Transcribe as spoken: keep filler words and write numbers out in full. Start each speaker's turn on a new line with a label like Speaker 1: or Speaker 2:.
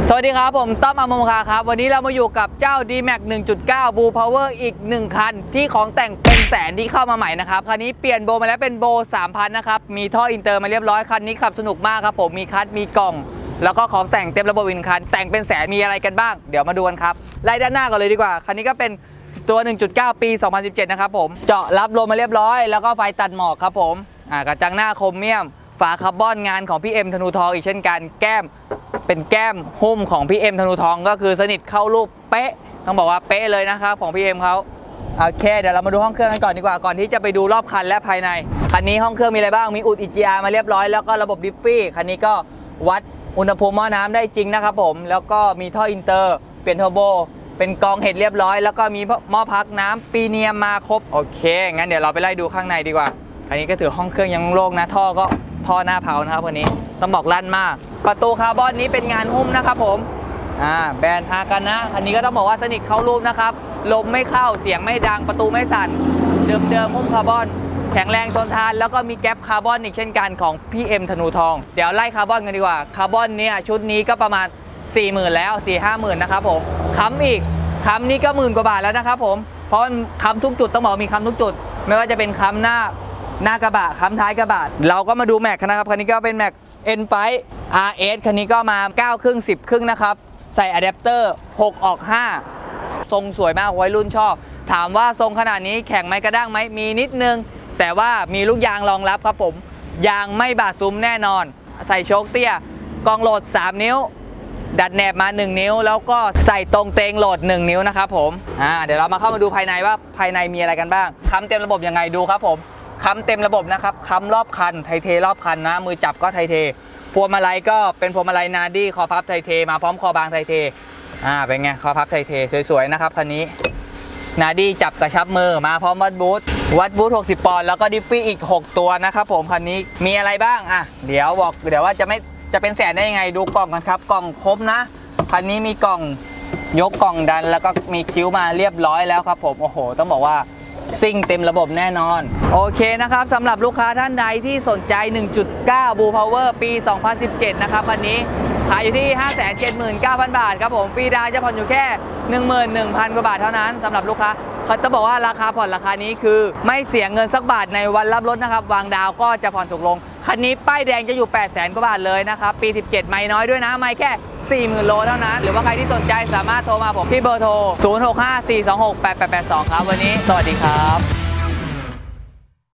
Speaker 1: สวัสดีครับผมต้อมอมงคาครับวันนี้เรามาอยู่กับเจ้า ดี แม็กซ์ หนึ่งจุดเก้า Blue Power อีกหนึ่งคันที่ของแต่งเป็นแสนที่เข้ามาใหม่นะครับคันนี้เปลี่ยนโบมาแล้วเป็นโบ สามพัน นะครับมีท่ออินเตอร์มาเรียบร้อยคันนี้ขับสนุกมากครับผมมีคัทมีกล่องแล้วก็ของแต่งเต็มระบบอีกคันแต่งเป็นแสนมีอะไรกันบ้างเดี๋ยวมาดูกันครับไล่ด้านหน้าก่อนเลยดีกว่าคันนี้ก็เป็นตัว หนึ่งจุดเก้า ปี สองพันสิบเจ็ด นะครับผมเจาะรับลมมาเรียบร้อยแล้วก็ไฟตัดหมอกครับผมอ่ากระจังหน้าโครเมียมฝาคาร์บอนงานของพี่เอ็มธนูทองอีกเช่นกันแก้มเป็นแก้มหุ้มของพี่เอ็มธนูทองก็คือสนิทเข้ารูปเป๊ะต้องบอกว่าเป๊ะเลยนะครับของพี่เอ็มเขาโอเคเดี๋ยวเรามาดูห้องเครื่องกันก่อนดีกว่าก่อนที่จะไปดูรอบคันและภายในคันนี้ห้องเครื่องมีอะไรบ้างมีอุด อี จี อาร์ มาเรียบร้อยแล้วก็ระบบดิฟฟี่คันนี้ก็วัดอุณหภูมิหม้อน้ำได้จริงนะครับผมแล้วก็มีท่ออินเตอร์เปลี่ยนเทอร์โบเป็นกองเห็ดเรียบร้อยแล้วก็มีหม้อพักน้ำปีเนียมมาครบโอเคงั้นเดี๋ยวเราไปไล่ดูข้างในดีกว่าอันนี้ก็ถือห้องเครื่องยังโล่งนะท่อก็ท่อหน้าเผานะครับวันนี้ต้องบอกลั่นมากประตูคาร์บอนนี้เป็นงานหุ้มนะครับผมอ่าแบรนด์อากานะคันนี้ก็ต้องบอกว่าสนิทเข้ารูปนะครับลมไม่เข้าเสียงไม่ดังประตูไม่สั่นเดิมๆหุ้มคาร์บอนแข็งแรงทนทานแล้วก็มีแก๊ปคาร์บอนอีกเช่นกันของพี่เอ็มธนูทองเดี๋ยวไล่คาร์บอนกันดีกว่าคาร์บอนเนี่ยชุดนี้ก็ประมาณ สี่หมื่น แล้ว สี่ห้าหมื่น นะครับผมค้ำอีกค้ำนี่ก็หมื่นกว่าบาทแล้วนะครับผมเพราะมันค้ำทุกจุดต้องบอกมีค้ำทุกจุดไม่ว่าจะเป็นค้ำหน้าหน้ากระบะค้ำท้ายกระบะเราก็มาดูแม็กนะครับคันนี้ก็เป็นแม็ก เอ็น ไฟว์ อาร์ เอส คันนี้ก็มาเก้าครึ่งสิบครึ่งนะครับใส่อะแดปเตอร์หกออกห้าทรงสวยมากวัยรุ่นชอบถามว่าทรงขนาดนี้แข็งไหมกระด้างไหมมีนิดนึงแต่ว่ามีลูกยางรองรับครับผมยางไม่บาดซุ้มแน่นอนใส่โชคเตี้ยกองโหลดสามนิ้วดัดแหนบมาหนึ่งนิ้วแล้วก็ใส่ตรงเตงโหลดหนึ่งนิ้วนะครับผมอ่าเดี๋ยวเรามาเข้ามาดูภายในว่าภายในมีอะไรกันบ้างค้ำเต็มระบบยังไงดูครับผมค้ำเต็มระบบนะครับค้ำรอบคันไทเทรอบคันนะมือจับก็ไทเทพวงมาลัยก็เป็นพวงมาลัยนาดี้คอพับไทเทมาพร้อมคอบางไทเทอ่าเป็นไงคอพับไทเทสวยๆนะครับคันนี้นาดี้จับกระชับมือมาพร้อมวัดบูทวัดบูทหกสิบปอนด์แล้วก็ดิฟฟี่อีกหกตัวนะครับผมคันนี้มีอะไรบ้างอ่ะเดี๋ยวบอกเดี๋ยวว่าจะไม่จะเป็นแสนได้ยังไงดูกล่องกันครับกล่องครบนะคันนี้มีกล่องยกกล่องดันแล้วก็มีคิ้วมาเรียบร้อยแล้วครับผมโอ้โหต้องบอกว่าซิ่งเต็มระบบแน่นอนโอเคนะครับสำหรับลูกค้าท่านใดที่สนใจ หนึ่งจุดเก้า Blue Power ปี สองพันสิบเจ็ด นะครับคันนี้ขายอยู่ที่ ห้าแสนเจ็ดหมื่นเก้าพัน บาทครับผมฟรีดาวน์จะผ่อนอยู่แค่ หนึ่งหมื่นหนึ่งพัน กว่าบาทเท่านั้นสำหรับลูกค้าเขาจะบอกว่าราคาผ่อนราคานี้คือไม่เสียเงินสักบาทในวันรับรถนะครับวางดาวก็จะผ่อนถูกลงคันนี้ป้ายแดงจะอยู่ แปดแสน กว่าบาทเลยนะครับปีสิบเจ็ดไม่น้อยด้วยนะไม่แค่ สี่หมื่น โลเท่านั้นหรือว่าใครที่สนใจสามารถโทรมาผมที่เบอร์โทร ศูนย์ หก ห้า สี่ สอง หก แปด แปด แปด สอง ครับวันนี้สวัสดีครับ